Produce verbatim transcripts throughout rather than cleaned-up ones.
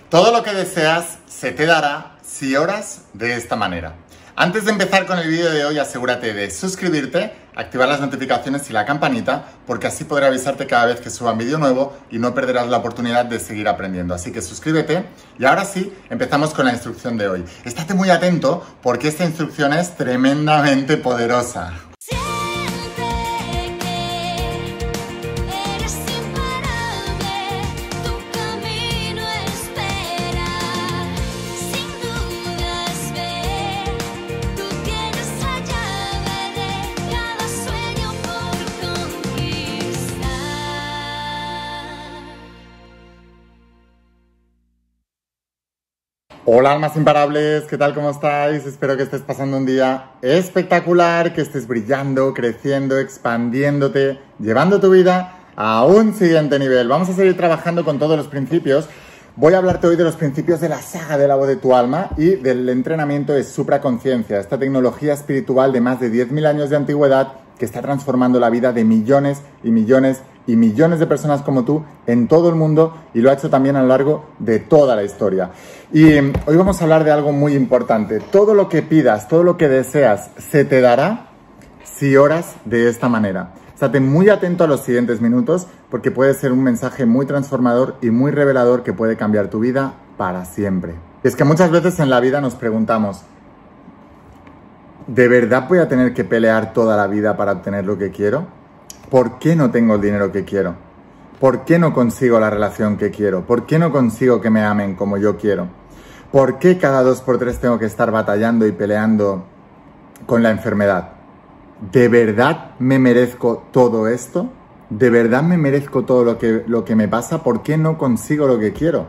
Todo lo que deseas se te dará si oras de esta manera. Antes de empezar con el vídeo de hoy, asegúrate de suscribirte, activar las notificaciones y la campanita, porque así podré avisarte cada vez que suba un vídeo nuevo y no perderás la oportunidad de seguir aprendiendo. Así que suscríbete y ahora sí, empezamos con la instrucción de hoy. Estate muy atento porque esta instrucción es tremendamente poderosa. Hola almas imparables, ¿qué tal? ¿Cómo estáis? Espero que estés pasando un día espectacular, que estés brillando, creciendo, expandiéndote, llevando tu vida a un siguiente nivel. Vamos a seguir trabajando con todos los principios. Voy a hablarte hoy de los principios de la saga de la voz de tu alma y del entrenamiento de supraconciencia, esta tecnología espiritual de más de diez mil años de antigüedad que está transformando la vida de millones y millones y millones de personas como tú en todo el mundo, y lo ha hecho también a lo largo de toda la historia. Y hoy vamos a hablar de algo muy importante. Todo lo que pidas, todo lo que deseas, se te dará si oras de esta manera. Estate muy atento a los siguientes minutos porque puede ser un mensaje muy transformador y muy revelador que puede cambiar tu vida para siempre. Es que muchas veces en la vida nos preguntamos, ¿de verdad voy a tener que pelear toda la vida para obtener lo que quiero? ¿Por qué no tengo el dinero que quiero? ¿Por qué no consigo la relación que quiero? ¿Por qué no consigo que me amen como yo quiero? ¿Por qué cada dos por tres tengo que estar batallando y peleando con la enfermedad? ¿De verdad me merezco todo esto? ¿De verdad me merezco todo lo que, lo que me pasa? ¿Por qué no consigo lo que quiero?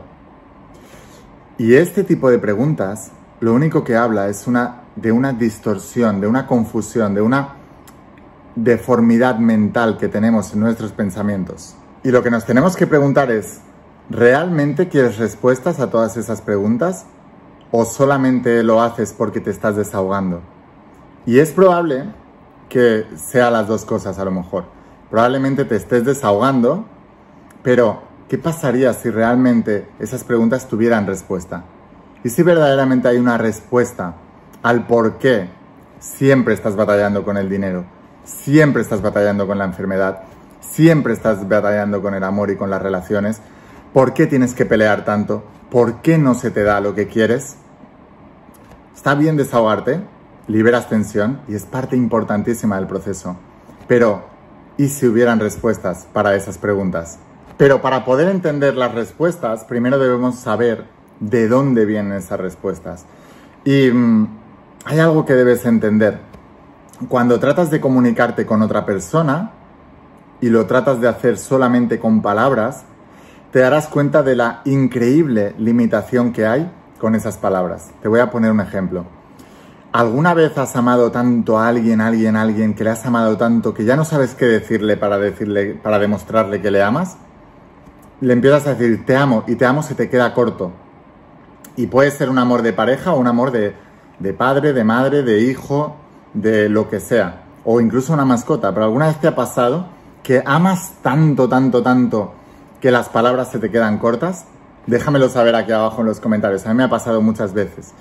Y este tipo de preguntas, lo único que habla es una, de una distorsión, de una confusión, de una deformidad mental que tenemos en nuestros pensamientos. Y lo que nos tenemos que preguntar es, ¿realmente quieres respuestas a todas esas preguntas? ¿O solamente lo haces porque te estás desahogando? Y es probable que sea las dos cosas a lo mejor. Probablemente te estés desahogando, pero ¿qué pasaría si realmente esas preguntas tuvieran respuesta? Y si verdaderamente hay una respuesta al por qué siempre estás batallando con el dinero, siempre estás batallando con la enfermedad, siempre estás batallando con el amor y con las relaciones, ¿por qué tienes que pelear tanto? ¿Por qué no se te da lo que quieres? Está bien desahogarte, liberas tensión y es parte importantísima del proceso. Pero, ¿y si hubieran respuestas para esas preguntas? Pero para poder entender las respuestas, primero debemos saber de dónde vienen esas respuestas. Y mmm, hay algo que debes entender. Cuando tratas de comunicarte con otra persona y lo tratas de hacer solamente con palabras, te darás cuenta de la increíble limitación que hay con esas palabras. Te voy a poner un ejemplo. ¿Alguna vez has amado tanto a alguien, alguien, alguien, que le has amado tanto que ya no sabes qué decirle para, decirle, para demostrarle que le amas? Le empiezas a decir, te amo, y te amo se te queda corto. Y puede ser un amor de pareja o un amor de, de padre, de madre, de hijo, de lo que sea, o incluso una mascota. Pero ¿alguna vez te ha pasado que amas tanto, tanto, tanto que las palabras se te quedan cortas? Déjamelo saber aquí abajo en los comentarios. A mí me ha pasado muchas veces.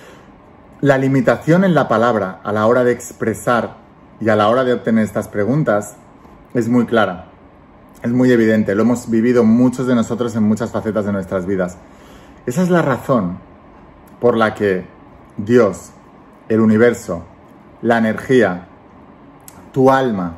La limitación en la palabra a la hora de expresar y a la hora de obtener estas preguntas es muy clara, es muy evidente. Lo hemos vivido muchos de nosotros en muchas facetas de nuestras vidas. Esa es la razón por la que Dios, el universo, la energía, tu alma,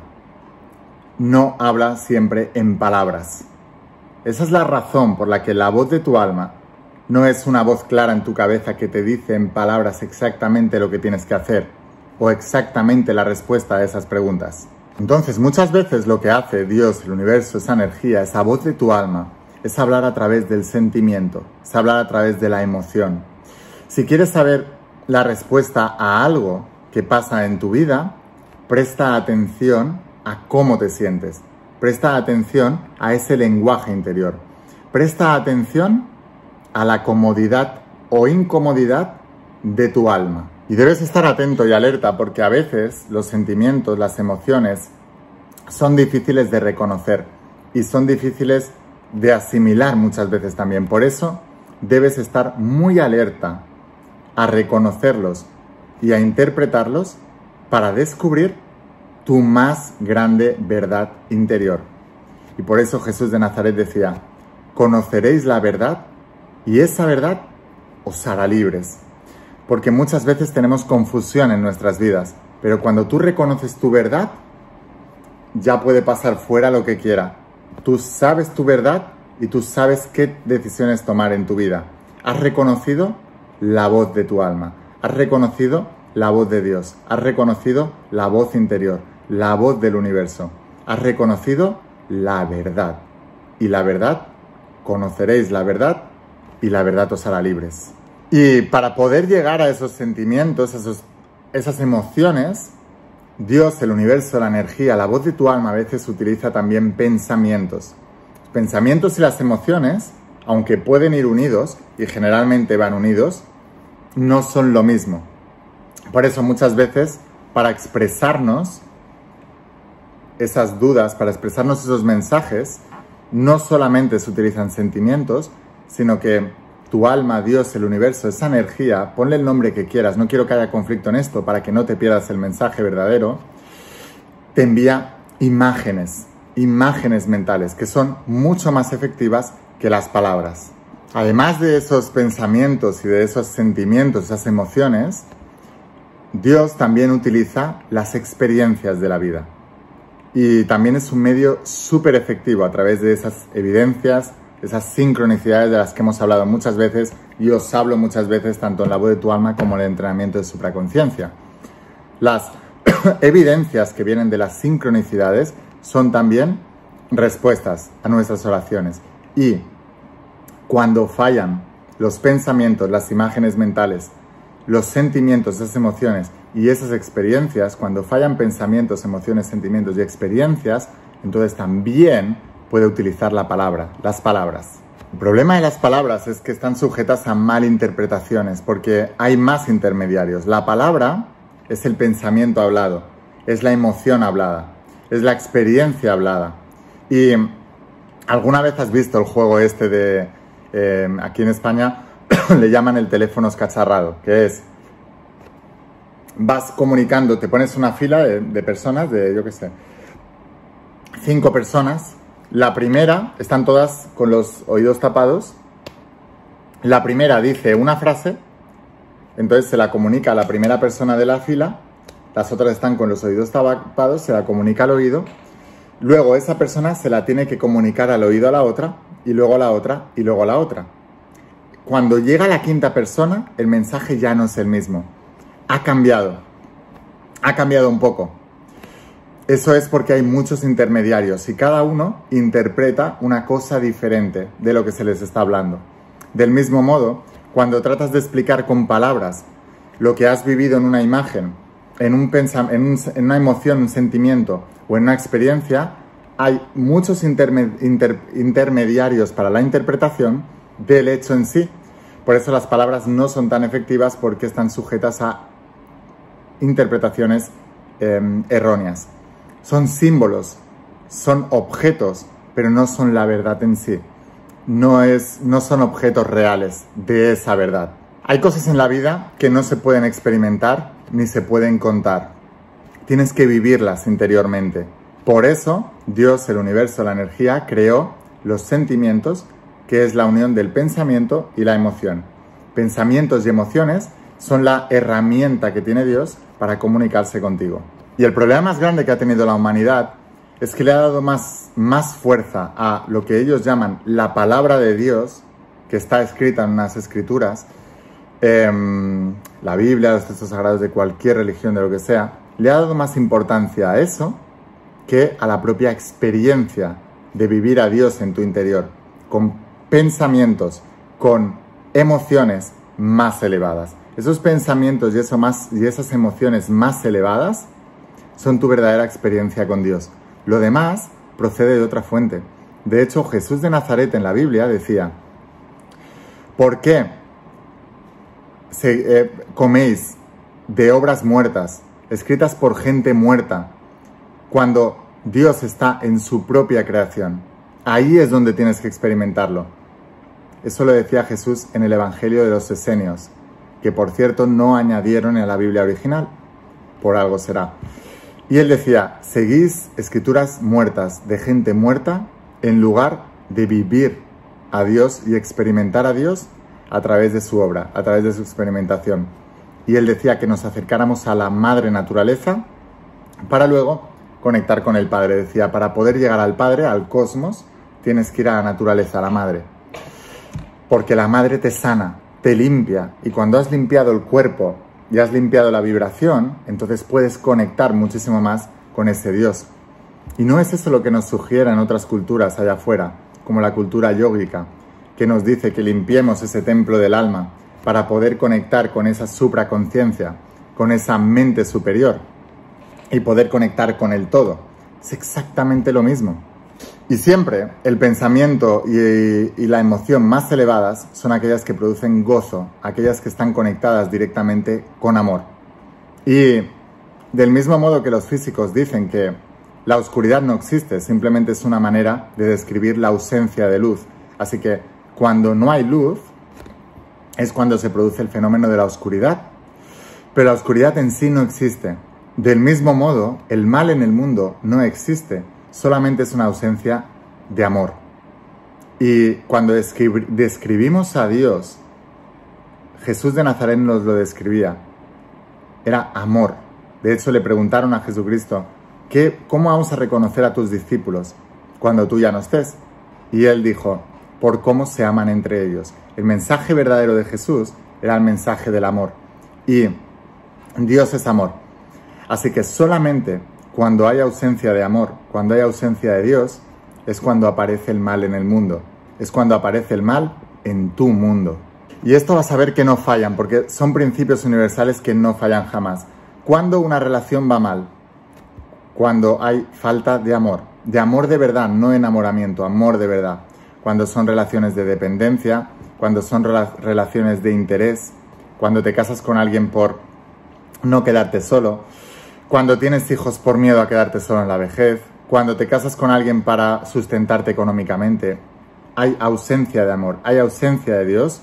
no habla siempre en palabras. Esa es la razón por la que la voz de tu alma no es una voz clara en tu cabeza que te dice en palabras exactamente lo que tienes que hacer o exactamente la respuesta a esas preguntas. Entonces, muchas veces lo que hace Dios, el universo, esa energía, esa voz de tu alma, es hablar a través del sentimiento, es hablar a través de la emoción. Si quieres saber la respuesta a algo que pasa en tu vida, presta atención a cómo te sientes. Presta atención a ese lenguaje interior. Presta atención a la comodidad o incomodidad de tu alma. Y debes estar atento y alerta porque a veces los sentimientos, las emociones son difíciles de reconocer y son difíciles de asimilar muchas veces también. Por eso debes estar muy alerta a reconocerlos y a interpretarlos para descubrir tu más grande verdad interior. Y por eso Jesús de Nazaret decía, conoceréis la verdad y esa verdad os hará libres. Porque muchas veces tenemos confusión en nuestras vidas, pero cuando tú reconoces tu verdad, ya puede pasar fuera lo que quiera. Tú sabes tu verdad y tú sabes qué decisiones tomar en tu vida. Has reconocido la voz de tu alma, has reconocido la voz de Dios, has reconocido la voz interior, la voz del universo, has reconocido la verdad. Y la verdad, conoceréis la verdad y la verdad os hará libres. Y para poder llegar a esos sentimientos, a esos, esas emociones, Dios, el universo, la energía, la voz de tu alma a veces utiliza también pensamientos. Los pensamientos y las emociones, aunque pueden ir unidos, y generalmente van unidos, no son lo mismo. Por eso muchas veces, para expresarnos esas dudas, para expresarnos esos mensajes, no solamente se utilizan sentimientos, sino que tu alma, Dios, el universo, esa energía, ponle el nombre que quieras, no quiero que haya conflicto en esto para que no te pierdas el mensaje verdadero, te envía imágenes, imágenes mentales que son mucho más efectivas que las palabras. Además de esos pensamientos y de esos sentimientos, esas emociones, Dios también utiliza las experiencias de la vida. Y también es un medio súper efectivo a través de esas evidencias, esas sincronicidades de las que hemos hablado muchas veces y os hablo muchas veces tanto en la voz de tu alma como en el entrenamiento de supraconciencia. Las evidencias que vienen de las sincronicidades son también respuestas a nuestras oraciones. Y cuando fallan los pensamientos, las imágenes mentales, los sentimientos, esas emociones y esas experiencias, cuando fallan pensamientos, emociones, sentimientos y experiencias, entonces también puede utilizar la palabra, las palabras. El problema de las palabras es que están sujetas a malinterpretaciones porque hay más intermediarios. La palabra es el pensamiento hablado, es la emoción hablada, es la experiencia hablada. Y alguna vez has visto el juego este de, eh, aquí en España, le llaman el teléfono escacharrado, que es, vas comunicando, te pones una fila de, de personas, de yo qué sé, cinco personas. La primera, están todas con los oídos tapados. La primera dice una frase, entonces se la comunica a la primera persona de la fila. Las otras están con los oídos tapados, se la comunica al oído. Luego esa persona se la tiene que comunicar al oído a la otra, y luego a la otra, y luego a la otra. Cuando llega la quinta persona, el mensaje ya no es el mismo. Ha cambiado. Ha cambiado un poco. Eso es porque hay muchos intermediarios y cada uno interpreta una cosa diferente de lo que se les está hablando. Del mismo modo, cuando tratas de explicar con palabras lo que has vivido en una imagen, en, un pensam- en, un, en una emoción, un sentimiento o en una experiencia, hay muchos interme- inter- intermediarios para la interpretación del hecho en sí. Por eso las palabras no son tan efectivas porque están sujetas a interpretaciones eh, erróneas. Son símbolos, son objetos, pero no son la verdad en sí. No, es, no son objetos reales de esa verdad. Hay cosas en la vida que no se pueden experimentar ni se pueden contar. Tienes que vivirlas interiormente. Por eso, Dios, el universo, la energía, creó los sentimientos, que es la unión del pensamiento y la emoción. Pensamientos y emociones son la herramienta que tiene Dios para comunicarse contigo. Y el problema más grande que ha tenido la humanidad es que le ha dado más, más fuerza a lo que ellos llaman la palabra de Dios, que está escrita en unas escrituras, eh, la Biblia, los textos sagrados de cualquier religión, de lo que sea, le ha dado más importancia a eso que a la propia experiencia de vivir a Dios en tu interior, con pensamientos, con emociones más elevadas. Esos pensamientos y, eso más, y esas emociones más elevadas son tu verdadera experiencia con Dios. Lo demás procede de otra fuente. De hecho, Jesús de Nazaret en la Biblia decía, ¿por qué se, eh, coméis de obras muertas, escritas por gente muerta, cuando Dios está en su propia creación? Ahí es donde tienes que experimentarlo. Eso lo decía Jesús en el Evangelio de los Esenios, que por cierto no añadieron en la Biblia original, por algo será. Y él decía, seguís escrituras muertas, de gente muerta, en lugar de vivir a Dios y experimentar a Dios a través de su obra, a través de su experimentación. Y él decía que nos acercáramos a la madre naturaleza para luego conectar con el Padre. Decía, para poder llegar al Padre, al cosmos, tienes que ir a la naturaleza, a la madre. Porque la madre te sana, te limpia, y cuando has limpiado el cuerpo y has limpiado la vibración, entonces puedes conectar muchísimo más con ese Dios. Y no es eso lo que nos sugiere en otras culturas allá afuera, como la cultura yógica, que nos dice que limpiemos ese templo del alma para poder conectar con esa supraconciencia, con esa mente superior y poder conectar con el todo. Es exactamente lo mismo. Y siempre el pensamiento y, y la emoción más elevadas son aquellas que producen gozo, aquellas que están conectadas directamente con amor. Y del mismo modo que los físicos dicen que la oscuridad no existe, simplemente es una manera de describir la ausencia de luz. Así que cuando no hay luz es cuando se produce el fenómeno de la oscuridad. Pero la oscuridad en sí no existe. Del mismo modo, el mal en el mundo no existe. Solamente es una ausencia de amor. Y cuando describ- describimos a Dios, Jesús de Nazaret nos lo describía. Era amor. De hecho, le preguntaron a Jesucristo, ¿qué, ¿cómo vamos a reconocer a tus discípulos cuando tú ya no estés? Y él dijo, por cómo se aman entre ellos. El mensaje verdadero de Jesús era el mensaje del amor. Y Dios es amor. Así que solamente cuando hay ausencia de amor, cuando hay ausencia de Dios, es cuando aparece el mal en el mundo. Es cuando aparece el mal en tu mundo. Y esto vas a ver que no fallan, porque son principios universales que no fallan jamás. ¿Cuándo una relación va mal? Cuando hay falta de amor. De amor de verdad, no enamoramiento, amor de verdad. Cuando son relaciones de dependencia, cuando son rela- relaciones de interés, cuando te casas con alguien por no quedarte solo, cuando tienes hijos por miedo a quedarte solo en la vejez, cuando te casas con alguien para sustentarte económicamente, hay ausencia de amor, hay ausencia de Dios,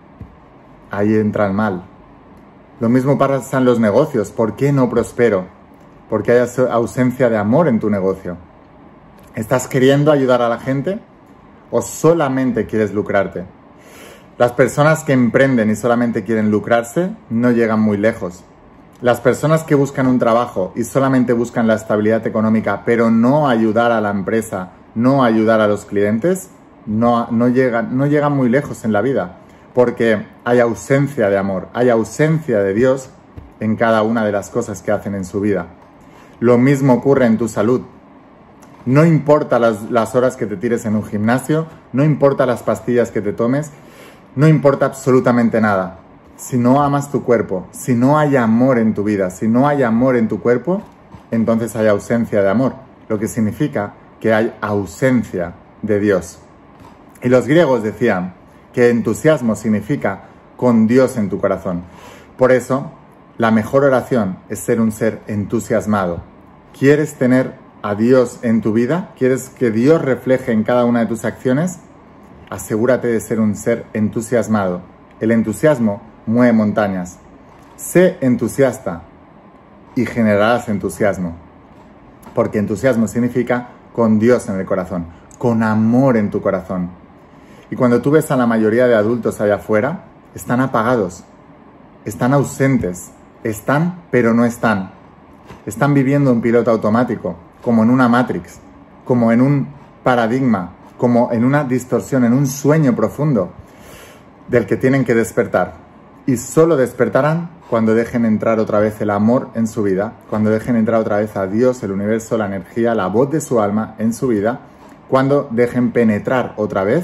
ahí entra el mal. Lo mismo pasa en los negocios. ¿Por qué no prospero? Porque hay ausencia de amor en tu negocio. ¿Estás queriendo ayudar a la gente o solamente quieres lucrarte? Las personas que emprenden y solamente quieren lucrarse no llegan muy lejos. Las personas que buscan un trabajo y solamente buscan la estabilidad económica, pero no ayudar a la empresa, no ayudar a los clientes, no, no, llegan, no llegan muy lejos en la vida, porque hay ausencia de amor, hay ausencia de Dios en cada una de las cosas que hacen en su vida. Lo mismo ocurre en tu salud. No importa las, las horas que te tires en un gimnasio, no importa las pastillas que te tomes, no importa absolutamente nada. Si no amas tu cuerpo, si no hay amor en tu vida, si no hay amor en tu cuerpo, entonces hay ausencia de amor, lo que significa que hay ausencia de Dios. Y los griegos decían que entusiasmo significa con Dios en tu corazón. Por eso, la mejor oración es ser un ser entusiasmado. ¿Quieres tener a Dios en tu vida? ¿Quieres que Dios refleje en cada una de tus acciones? Asegúrate de ser un ser entusiasmado. El entusiasmo mueve montañas. Sé entusiasta y generarás entusiasmo. Porque entusiasmo significa con Dios en el corazón, con amor en tu corazón. Y cuando tú ves a la mayoría de adultos allá afuera, están apagados, están ausentes, están pero no están. Están viviendo un piloto automático, como en una Matrix, como en un paradigma, como en una distorsión, en un sueño profundo del que tienen que despertar. Y solo despertarán cuando dejen entrar otra vez el amor en su vida, cuando dejen entrar otra vez a Dios, el universo, la energía, la voz de su alma en su vida, cuando dejen penetrar otra vez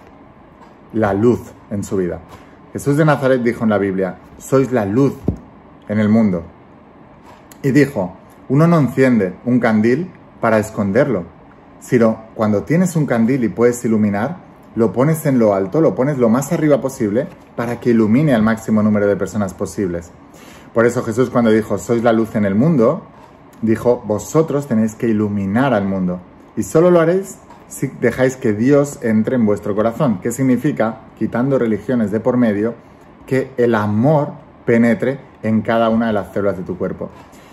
la luz en su vida. Jesús de Nazaret dijo en la Biblia, sois la luz en el mundo. Y dijo, uno no enciende un candil para esconderlo, sino cuando tienes un candil y puedes iluminar, lo pones en lo alto, lo pones lo más arriba posible para que ilumine al máximo número de personas posibles. Por eso Jesús cuando dijo, sois la luz en el mundo, dijo, vosotros tenéis que iluminar al mundo. Y solo lo haréis si dejáis que Dios entre en vuestro corazón. ¿Qué significa? Quitando religiones de por medio, que el amor penetre en cada una de las células de tu cuerpo.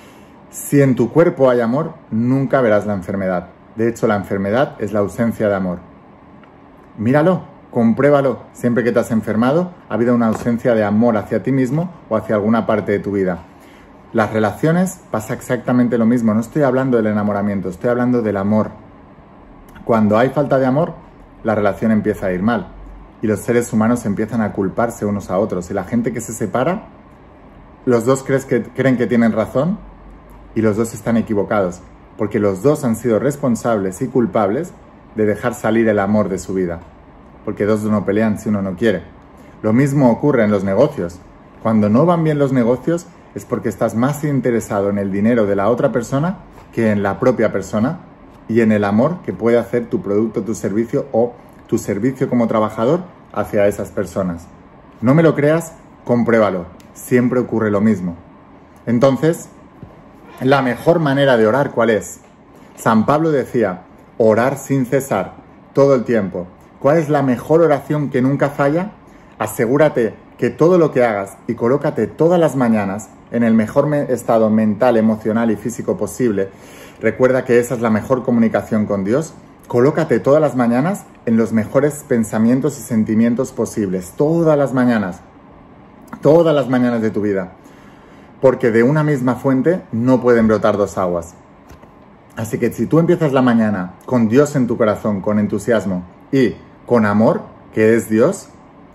Si en tu cuerpo hay amor, nunca verás la enfermedad. De hecho, la enfermedad es la ausencia de amor. Míralo, compruébalo. Siempre que te has enfermado, ha habido una ausencia de amor hacia ti mismo o hacia alguna parte de tu vida. Las relaciones pasa exactamente lo mismo. No estoy hablando del enamoramiento, estoy hablando del amor. Cuando hay falta de amor, la relación empieza a ir mal. Y los seres humanos empiezan a culparse unos a otros. Y la gente que se separa, los dos crees que, creen que tienen razón y los dos están equivocados. Porque los dos han sido responsables y culpables de dejar salir el amor de su vida. Porque dos no pelean si uno no quiere. Lo mismo ocurre en los negocios. Cuando no van bien los negocios es porque estás más interesado en el dinero de la otra persona que en la propia persona y en el amor que puede hacer tu producto, tu servicio o tu servicio como trabajador hacia esas personas. No me lo creas, compruébalo. Siempre ocurre lo mismo. Entonces, la mejor manera de orar, ¿cuál es? San Pablo decía, orar sin cesar, todo el tiempo. ¿Cuál es la mejor oración que nunca falla? Asegúrate que todo lo que hagas y colócate todas las mañanas en el mejor estado mental, emocional y físico posible. Recuerda que esa es la mejor comunicación con Dios. Colócate todas las mañanas en los mejores pensamientos y sentimientos posibles. Todas las mañanas. Todas las mañanas de tu vida. Porque de una misma fuente no pueden brotar dos aguas. Así que si tú empiezas la mañana con Dios en tu corazón, con entusiasmo y con amor, que es Dios,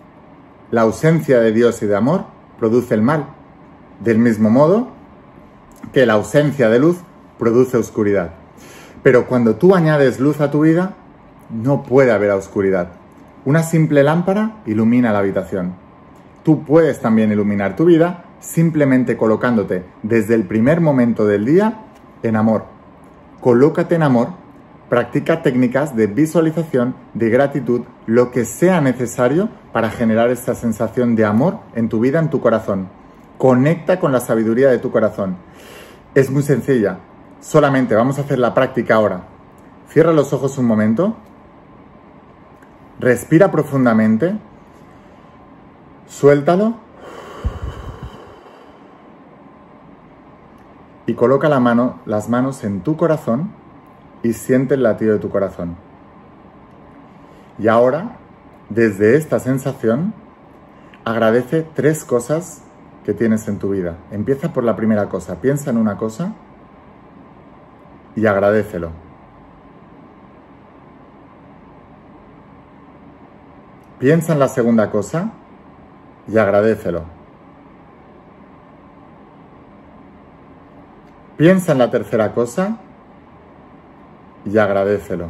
la ausencia de Dios y de amor produce el mal. Del mismo modo que la ausencia de luz produce oscuridad. Pero cuando tú añades luz a tu vida, no puede haber oscuridad. Una simple lámpara ilumina la habitación. Tú puedes también iluminar tu vida simplemente colocándote desde el primer momento del día en amor. Colócate en amor, practica técnicas de visualización, de gratitud, lo que sea necesario para generar esta sensación de amor en tu vida, en tu corazón. Conecta con la sabiduría de tu corazón. Es muy sencilla. Solamente vamos a hacer la práctica ahora. Cierra los ojos un momento. Respira profundamente. Suéltalo. Y coloca la mano, las manos en tu corazón y siente el latido de tu corazón. Y ahora, desde esta sensación, agradece tres cosas que tienes en tu vida. Empieza por la primera cosa. Piensa en una cosa y agradécelo. Piensa en la segunda cosa y agradécelo. Piensa en la tercera cosa y agradécelo.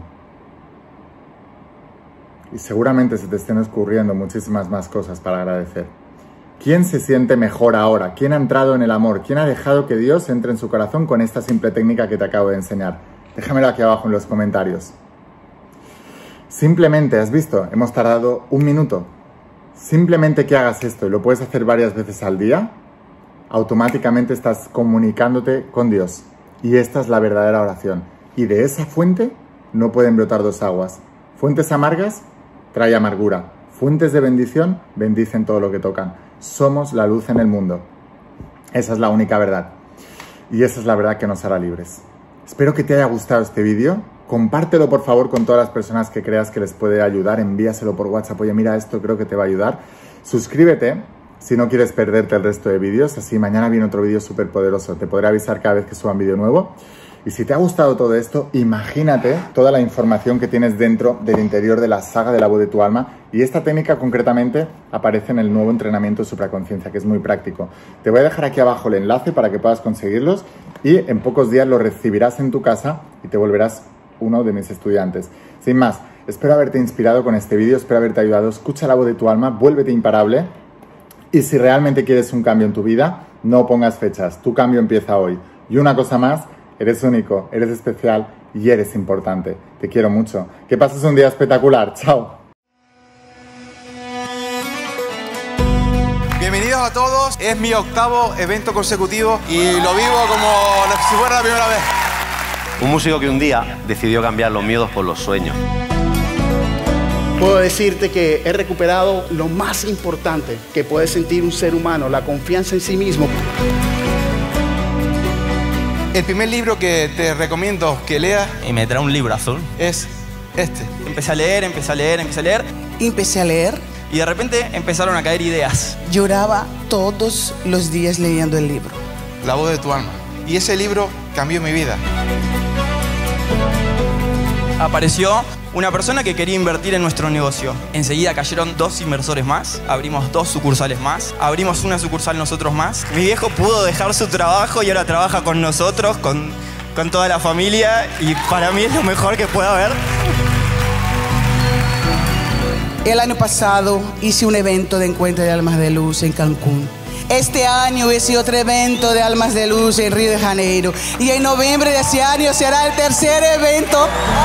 Y seguramente se te estén ocurriendo muchísimas más cosas para agradecer. ¿Quién se siente mejor ahora? ¿Quién ha entrado en el amor? ¿Quién ha dejado que Dios entre en su corazón con esta simple técnica que te acabo de enseñar? Déjamelo aquí abajo en los comentarios. Simplemente, ¿has visto? Hemos tardado un minuto. Simplemente que hagas esto y lo puedes hacer varias veces al día, automáticamente estás comunicándote con Dios. Y esta es la verdadera oración. Y de esa fuente no pueden brotar dos aguas. Fuentes amargas trae amargura. Fuentes de bendición bendicen todo lo que tocan. Somos la luz en el mundo. Esa es la única verdad. Y esa es la verdad que nos hará libres. Espero que te haya gustado este vídeo. Compártelo por favor con todas las personas que creas que les puede ayudar. Envíaselo por WhatsApp. Oye, mira esto, creo que te va a ayudar. Suscríbete si no quieres perderte el resto de vídeos. Así mañana viene otro vídeo súper poderoso. Te podré avisar cada vez que suba un vídeo nuevo. Y si te ha gustado todo esto, imagínate toda la información que tienes dentro del interior de la saga de la voz de tu alma. Y esta técnica concretamente aparece en el nuevo entrenamiento de supraconciencia, que es muy práctico. Te voy a dejar aquí abajo el enlace para que puedas conseguirlos y en pocos días los recibirás en tu casa y te volverás uno de mis estudiantes. Sin más, espero haberte inspirado con este vídeo, espero haberte ayudado. Escucha la voz de tu alma, vuélvete imparable. Y si realmente quieres un cambio en tu vida, no pongas fechas. Tu cambio empieza hoy. Y una cosa más, eres único, eres especial y eres importante. Te quiero mucho. Que pases un día espectacular. Chao. Bienvenidos a todos. Es mi octavo evento consecutivo y lo vivo como si fuera la primera vez. Un músico que un día decidió cambiar los miedos por los sueños. Puedo decirte que he recuperado lo más importante que puede sentir un ser humano, la confianza en sí mismo. El primer libro que te recomiendo que leas y me trae un libro azul es este. Empecé a leer, empecé a leer, empecé a leer. Empecé a leer. Y de repente empezaron a caer ideas. Lloraba todos los días leyendo el libro. La voz de tu alma. Y ese libro cambió mi vida. Apareció una persona que quería invertir en nuestro negocio. Enseguida cayeron dos inversores más, abrimos dos sucursales más, abrimos una sucursal nosotros más. Mi viejo pudo dejar su trabajo y ahora trabaja con nosotros, con, con toda la familia, y para mí es lo mejor que puede haber. El año pasado hice un evento de encuentro de almas de luz en Cancún. Este año hice otro evento de almas de luz en Río de Janeiro. Y en noviembre de ese año será el tercer evento.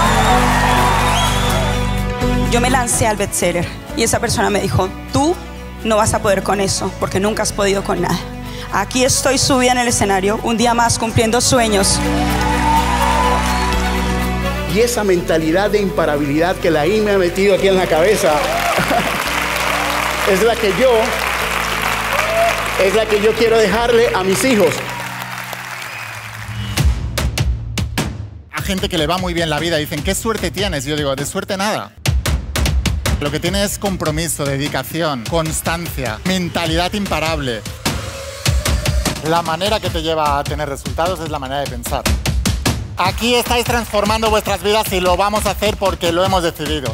Yo me lancé al bestseller y esa persona me dijo, tú no vas a poder con eso porque nunca has podido con nada. Aquí estoy subida en el escenario, un día más cumpliendo sueños. Y esa mentalidad de imparabilidad que la I me ha metido aquí en la cabeza es la que yo es la que yo quiero dejarle a mis hijos. A gente que le va muy bien la vida dicen, ¿qué suerte tienes? Y yo digo, de suerte nada. Lo que tiene es compromiso, dedicación, constancia, mentalidad imparable. La manera que te lleva a tener resultados es la manera de pensar. Aquí estáis transformando vuestras vidas y lo vamos a hacer porque lo hemos decidido.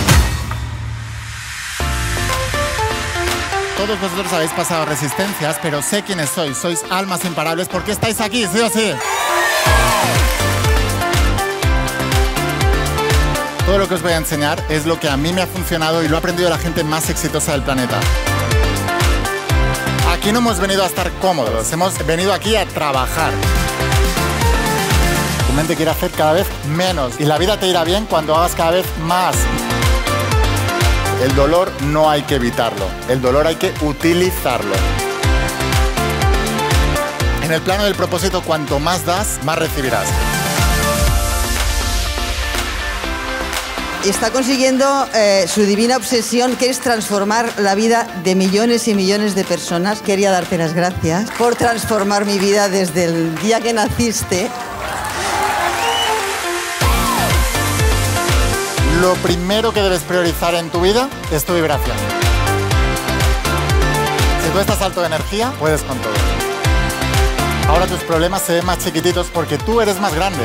Todos vosotros habéis pasado resistencias, pero sé quiénes sois. Sois almas imparables porque estáis aquí, sí o sí. Todo lo que os voy a enseñar es lo que a mí me ha funcionado y lo ha aprendido la gente más exitosa del planeta. Aquí no hemos venido a estar cómodos, hemos venido aquí a trabajar. Tu mente quiere hacer cada vez menos y la vida te irá bien cuando hagas cada vez más. El dolor no hay que evitarlo, el dolor hay que utilizarlo. En el plano del propósito, cuanto más das, más recibirás. Está consiguiendo eh, su divina obsesión, que es transformar la vida de millones y millones de personas. Quería darte las gracias por transformar mi vida desde el día que naciste. Lo primero que debes priorizar en tu vida es tu vibración. Si tú estás alto de energía, puedes con todo. Ahora tus problemas se ven más chiquititos porque tú eres más grande.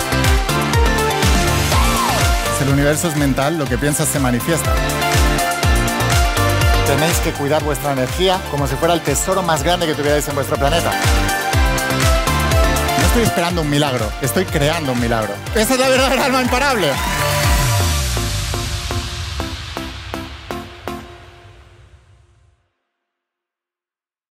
Si el universo es mental, lo que piensas se manifiesta. Tenéis que cuidar vuestra energía como si fuera el tesoro más grande que tuvierais en vuestro planeta. No estoy esperando un milagro, estoy creando un milagro. Esa es la verdadera alma imparable.